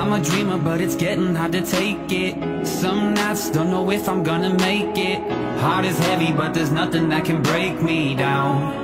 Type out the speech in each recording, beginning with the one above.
I'm a dreamer, but it's getting hard to take it. Some nights don't know if I'm gonna make it. Heart is heavy, but there's nothing that can break me down.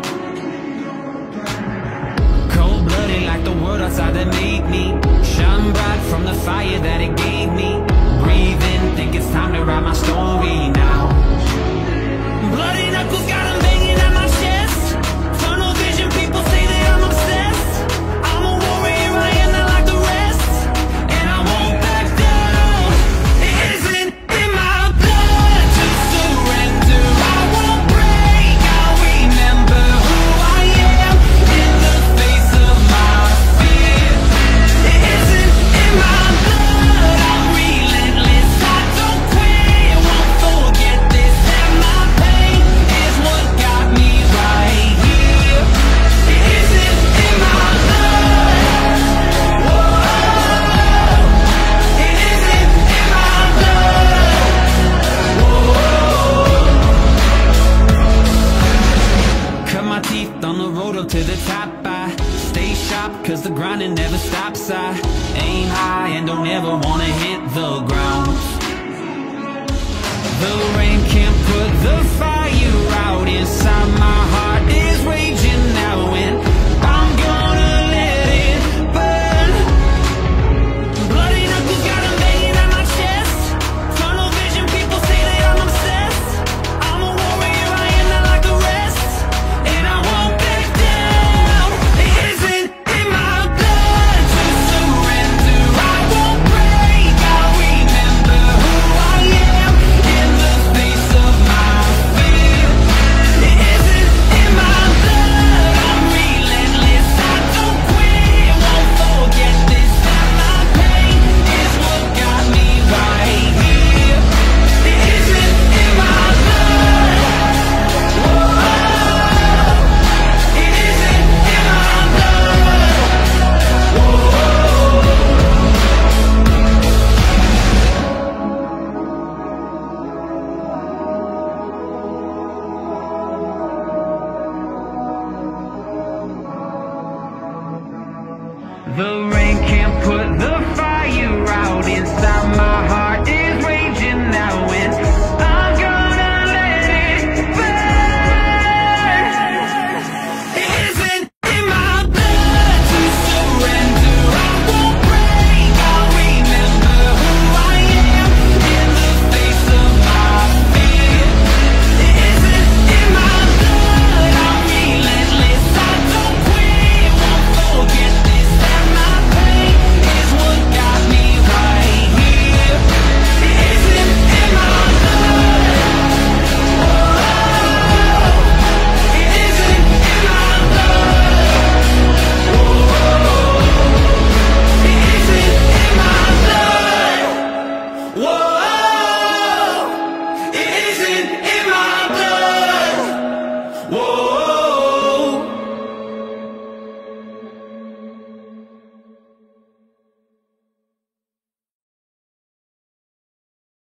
Cold-blooded like the world outside that made me. Shine bright from the fire that it gave me. Breathe in, think it's time to write my story now. Bloody knuckles got 'em banging at my chest. Tunnel vision, people say that I'm obsessed. I'm a warrior, I am not like the rest, and I won't back down. It isn't in my blood to surrender. I won't break, I'll remember who I am in the face of my fear. It isn't in my blood, I'm relentless, I don't quit, won't forget this, and my pain is what got me right here. It isn't in my blood. Whoa. It isn't in my blood. Whoa. Cut my teeth on the road up to the top. I stay sharp cause the grinding never stops. I aim high and don't ever wanna hit the ground. The rain can't put the fire